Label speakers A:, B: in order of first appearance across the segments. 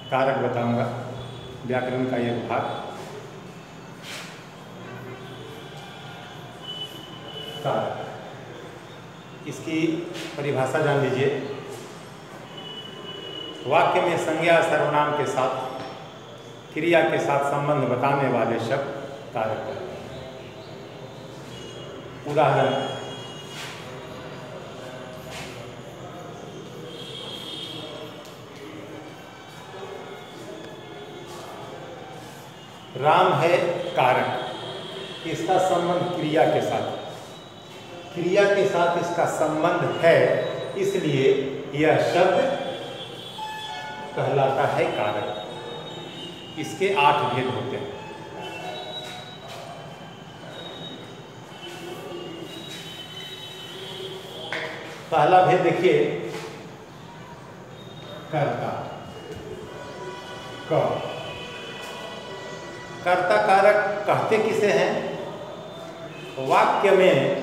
A: कारक बताऊंगा, व्याकरण का एक भाग। कारक, इसकी परिभाषा जान लीजिए। वाक्य में संज्ञा सर्वनाम के साथ क्रिया के साथ संबंध बताने वाले शब्द कारक हैं। उदाहरण, राम है कारक, इसका संबंध क्रिया के साथ, क्रिया के साथ इसका संबंध है, इसलिए यह शब्द कहलाता है कारक। इसके 8 भेद होते हैं। पहला भेद देखिए, कर्ता। कर्ता कारक कहते किसे हैं? वाक्य में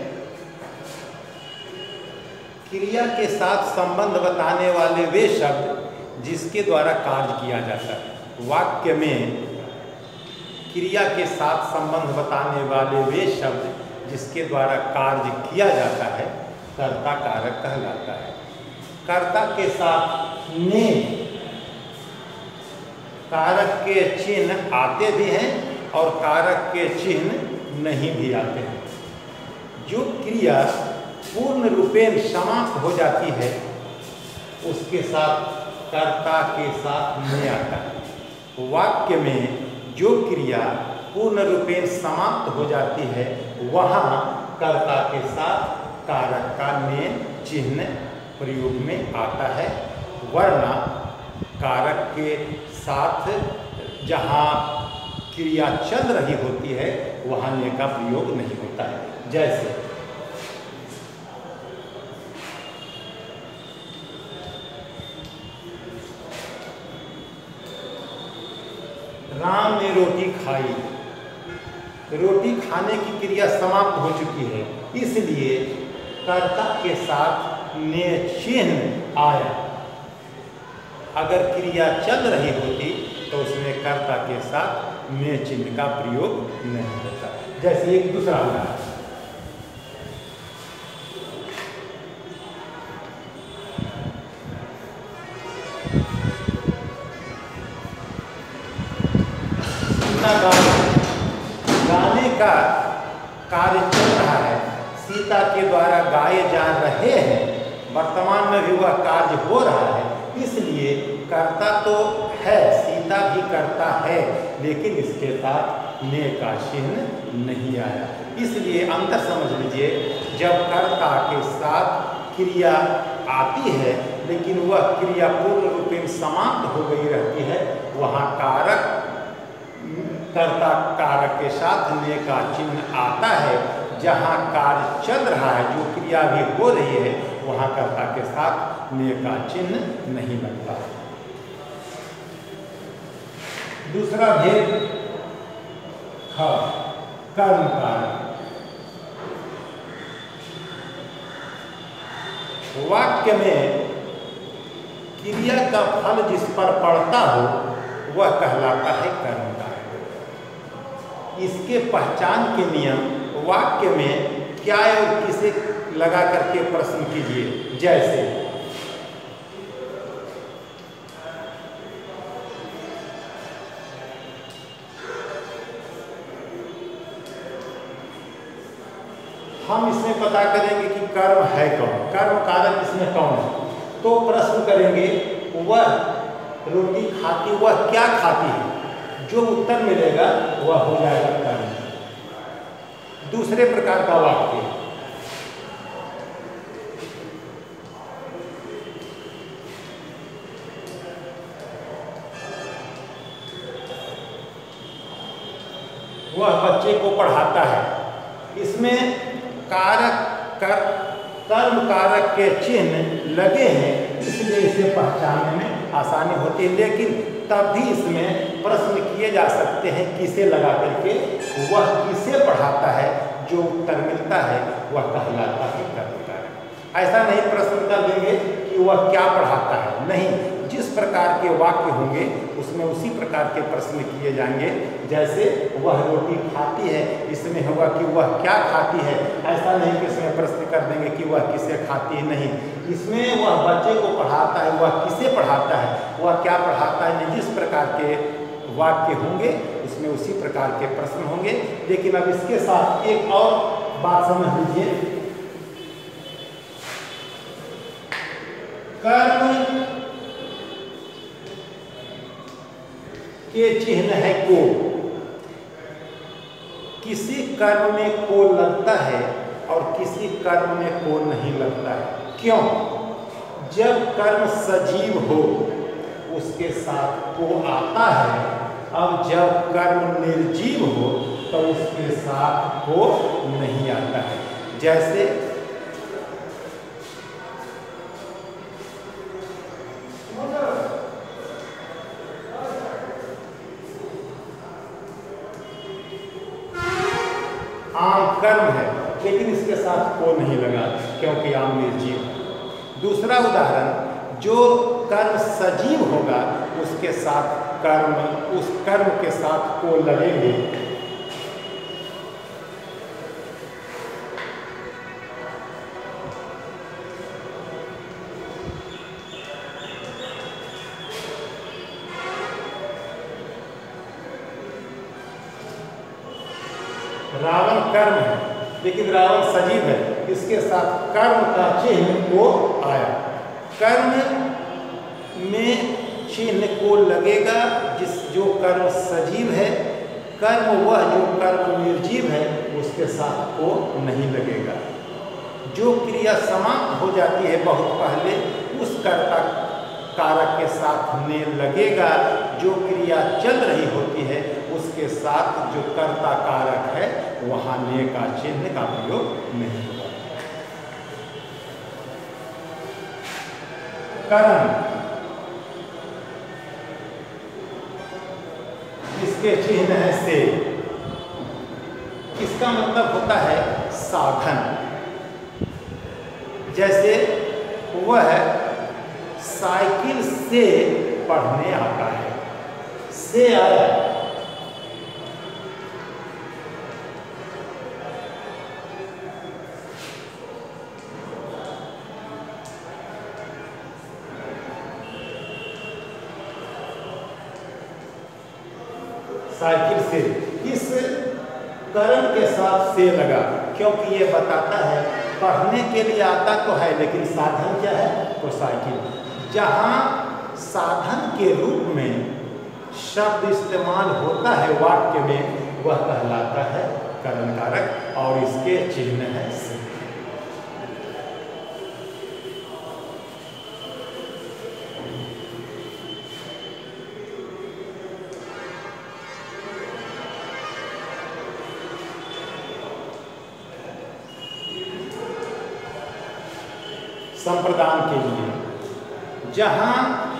A: क्रिया के साथ संबंध बताने वाले वे शब्द जिसके द्वारा कार्य किया जाता है। वाक्य में क्रिया के साथ संबंध बताने वाले वे शब्द जिसके द्वारा कार्य किया जाता है, कर्ता कारक कहलाता है। कर्ता के साथ ने कारक के चिन्ह आते भी हैं और कारक के चिन्ह नहीं भी आते हैं। जो क्रिया पूर्ण रूपेण समाप्त हो जाती है उसके साथ कर्ता के साथ ने आता है। वाक्य में जो क्रिया पूर्ण रूपेण समाप्त हो जाती है वहाँ कर्ता के साथ कारक का ने चिन्ह प्रयोग में आता है, वरना कारक के साथ जहाँ क्रिया चल रही होती है वहाँ ने का प्रयोग नहीं होता है। जैसे राम ने रोटी खाई, रोटी खाने की क्रिया समाप्त हो चुकी है, इसलिए कर्ता के साथ ने चिन्ह आया। अगर क्रिया चल रही होती तो उसमें कर्ता के साथ ने चिन्ह का प्रयोग नहीं होता। जैसे एक दूसरा उदाहरण, गाने का कार्य चल रहा है, सीता के द्वारा गाए जा रहे हैं, वर्तमान में भी वह कार्य हो रहा है, इसलिए कर्ता तो है, सीता भी करता है, लेकिन इसके साथ ने का चिन्ह नहीं आया। इसलिए अंतर समझ लीजिए, जब कर्ता के साथ क्रिया आती है लेकिन वह क्रिया पूर्ण रूपेण समाप्त हो गई रहती है, वहाँ कारक कर्ता कारक के साथ ने का चिन्ह आता है। जहाँ कार्य चल रहा है, जो क्रिया भी हो रही है, वहाँ कर्ता के साथ ने का चिन्ह नहीं लगता। दूसरा भेद कर्म कारक। वाक्य में क्रिया का फल जिस पर पड़ता हो वह कहलाता है कर्म कारक। इसके पहचान के नियम वाक्य में क्या और किसे लगा करके प्रश्न कीजिए। जैसे हम इसमें पता करेंगे कि कर्म है कौन, कर्म कारक इसमें कौन है, तो प्रश्न करेंगे वह रोटी खाती, वह क्या खाती है, जो उत्तर मिलेगा वह हो जाएगा कर्म। दूसरे प्रकार का वाक्य, वह बच्चे को पढ़ाता है, इसमें कारक कर्म कारक के चिन्ह लगे हैं, इसलिए इसे पहचानने में आसानी होती है। लेकिन तब भी इसमें प्रश्न किए जा सकते हैं किसे लगा करके, वह किसे पढ़ाता है, जो उत्तर मिलता है वह कहलाता है कर्म कारक। ऐसा नहीं प्रश्न कर देंगे कि वह क्या पढ़ाता है, नहीं, जिस प्रकार के वाक्य होंगे उसमें उसी प्रकार के प्रश्न किए जाएंगे। जैसे वह रोटी खाती है, इसमें होगा कि वह क्या खाती है, ऐसा नहीं कि इसमें प्रश्न कर देंगे कि वह किसे खाती है, नहीं। इसमें वह बच्चे को पढ़ाता है, वह किसे पढ़ाता है, वह क्या पढ़ाता है, जिस प्रकार के वाक्य होंगे उसमें उसी प्रकार के प्रश्न होंगे। लेकिन अब इसके साथ एक और बात समझ लीजिए, कर्म के चिन्ह है को। किसी कर्म में को लगता है और किसी कर्म में को नहीं लगता है। क्यों? जब कर्म सजीव हो उसके साथ को आता है, अब जब कर्म निर्जीव हो तो उसके साथ को नहीं आता है। जैसे आम कर्म है लेकिन इसके साथ को नहीं लगा क्योंकि आम निर्जीव है। दूसरा उदाहरण, जो कर्म सजीव होगा उसके साथ कर्म, उस कर्म के साथ को लगेंगे। रावण कर्म है लेकिन रावण सजीव है, इसके साथ कर्म का चिन्ह को आया। कर्म में चिन्ह को लगेगा जो कर्म सजीव है, कर्म वह जो कर्म निर्जीव है उसके साथ को नहीं लगेगा। जो क्रिया समाप्त हो जाती है बहुत पहले उस कर्ता कारक के साथ ने लगेगा, जो क्रिया चल रही होती है उसके साथ जो कर्ता कारक है वहां ने का चिन्ह का प्रयोग नहीं होगा। कर्म इसके चिन्ह है से, इसका मतलब होता है साधन। जैसे वह साइकिल से पढ़ने आता है, से आया। साइकिल से, इस कर्म के साथ से लगा क्योंकि ये बताता है पढ़ने के लिए आता तो है लेकिन साधन क्या है, तो साइकिल। जहाँ साधन के रूप में शब्द इस्तेमाल होता है वाक्य में वह कहलाता है कर्म कारक और इसके चिन्ह है से। संप्रदान के लिए जहां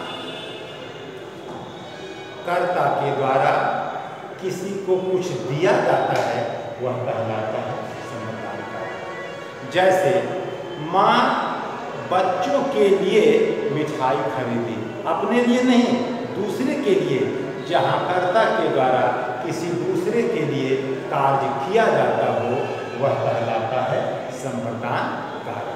A: कर्ता के द्वारा किसी को कुछ दिया जाता है वह कहलाता है संप्रदान का। जैसे माँ बच्चों के लिए मिठाई खरीदी, अपने लिए नहीं दूसरे के लिए। जहां कर्ता के द्वारा किसी दूसरे के लिए कार्य किया जाता हो वह कहलाता है संप्रदान कारक।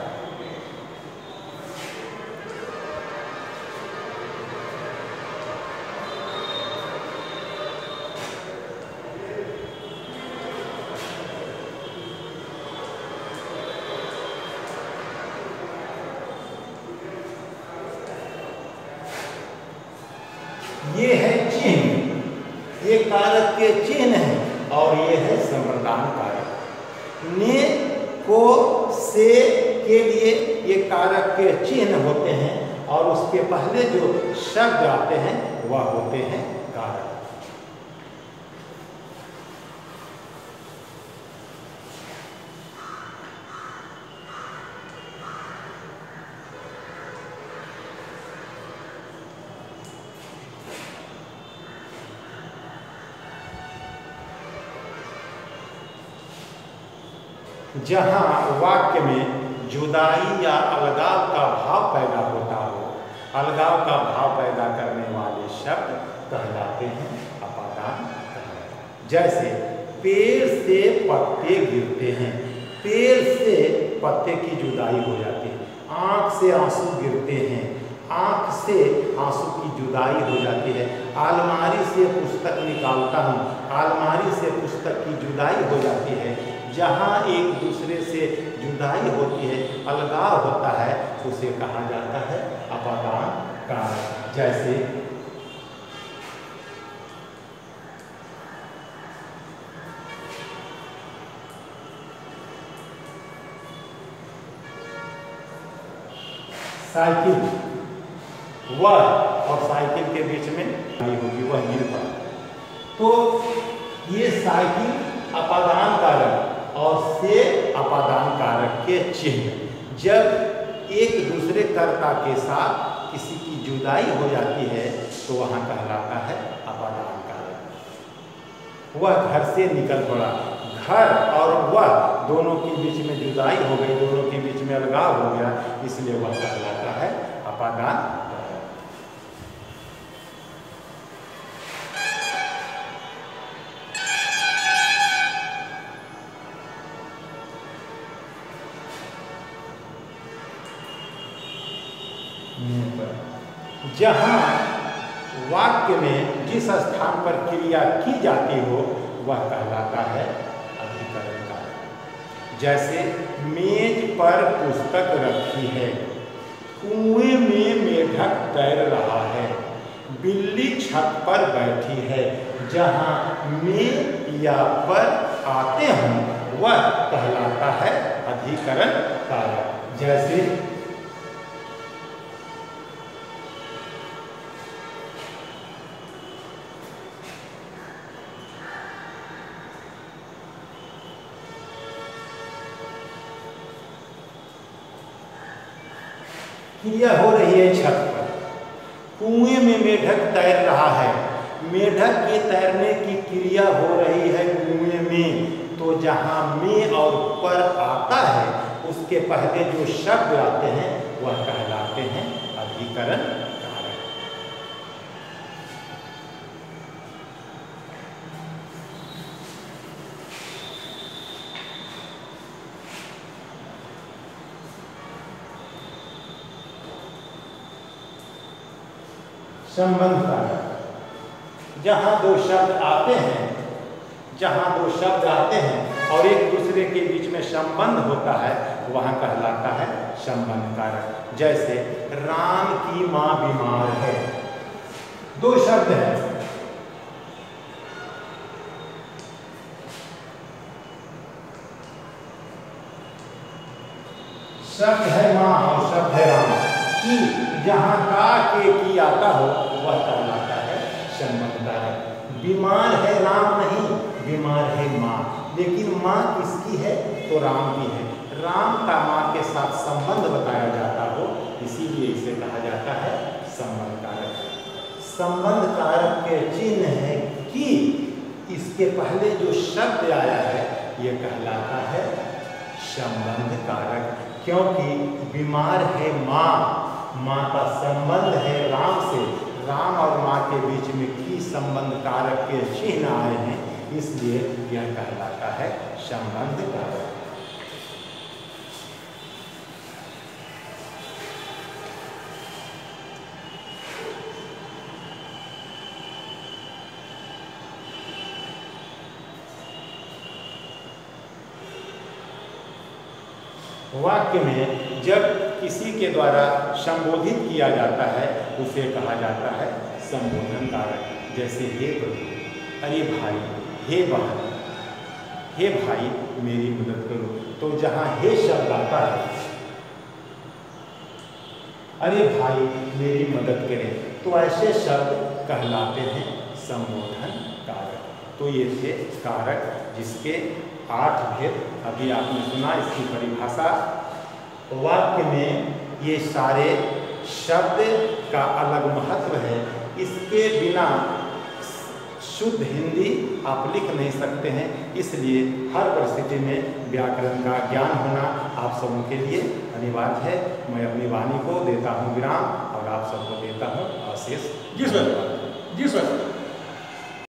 A: ये है चिन्ह, ये कारक के चिन्ह है और ये है संप्रदान कारक। ने को से के लिए ये कारक के चिन्ह होते हैं और उसके पहले जो शब्द आते हैं वह होते हैं कारक। जहाँ वाक्य में जुदाई या अलगाव का भाव पैदा होता हो, अलगाव का भाव पैदा करने वाले शब्द कहलाते हैं अपादान कारक। जैसे पेड़ से पत्ते गिरते हैं, पेड़ से पत्ते की जुदाई हो जाती है। आँख से आंसू गिरते हैं, आँख से आंसू की जुदाई हो जाती है। अलमारी से पुस्तक निकालता हूँ, अलमारी से पुस्तक की जुदाई हो जाती है। जहाँ एक दूसरे से जुदाई होती है, अलगाव होता है, उसे कहा जाता है अपादान कारक। जैसे साइकिल, वह और साइकिल के बीच में नहीं होगी, वह गिर पड़ा। तो ये साइकिल अपादान कारक और से अपादान कारक के चिन्ह। जब एक दूसरे कर्ता के साथ किसी की जुदाई हो जाती है तो वहाँ कहलाता है अपादान कारक। वह घर से निकल पड़ा, घर और वह दोनों के बीच में जुदाई हो गई, दोनों के बीच में अलगाव हो गया, इसलिए वह कहलाता है अपादान कारक। जहाँ वाक्य में जिस स्थान पर क्रिया की जाती हो वह कहलाता है अधिकरण कारक। जैसे मेज पर पुस्तक रखी है, कुएं में मेढक तैर रहा है, बिल्ली छत पर बैठी है। जहाँ में या पर आते हों वह कहलाता है अधिकरण कारक। जैसे क्रिया हो रही है छत पर, कुएं में मेढक तैर रहा है, मेढक के तैरने की क्रिया हो रही है कुएं में। तो जहाँ में और पर आता है उसके पहले जो शब्द आते हैं वह कहलाते हैं अधिकरण कारक। संबंध कारक, जहाँ दो शब्द आते हैं, जहाँ दो शब्द आते हैं और एक दूसरे के बीच में संबंध होता है वहाँ कहलाता है संबंध कारक। जैसे राम की माँ बीमार है, दो शब्द हैं, शब्द है माँ और शब्द है राम। की जहाँ का के की आता हो वह कहलाता है संबंध कारक। बीमार है राम नहीं, बीमार है माँ, लेकिन माँ किसकी है तो राम की है। राम का माँ के साथ संबंध बताया जाता हो इसीलिए इसे कहा जाता है संबंध कारक। संबंध कारक के चिन्ह है कि इसके पहले जो शब्द आया है यह कहलाता है संबंध कारक। क्योंकि बीमार है माँ, माँ का संबंध है राम से, राम और माँ के बीच में की संबंध कारक के चिन्ह आए हैं, इसलिए यह कहलाता है संबंध कारक। वाक्य में जब किसी के द्वारा संबोधित किया जाता है उसे कहा जाता है संबोधन कारक। जैसे हे प्रभु, अरे भाई, हे बहन, हे भाई मेरी मदद करो। तो जहाँ हे शब्द आता है, अरे भाई मेरी मदद करें, तो ऐसे शब्द कहलाते हैं संबोधन कारक। तो ये थे कारक जिसके 8 भेद अभी आपने सुना। इसकी परिभाषा, वाक्य में ये सारे शब्द का अलग महत्व है, इसके बिना शुद्ध हिंदी आप लिख नहीं सकते हैं, इसलिए हर परिस्थिति में व्याकरण का ज्ञान होना आप सबों के लिए अनिवार्य है। मैं अपनी वाणी को देता हूँ विराम और आप सबको देता हूँ आशीष।
B: जी सर, जी सर।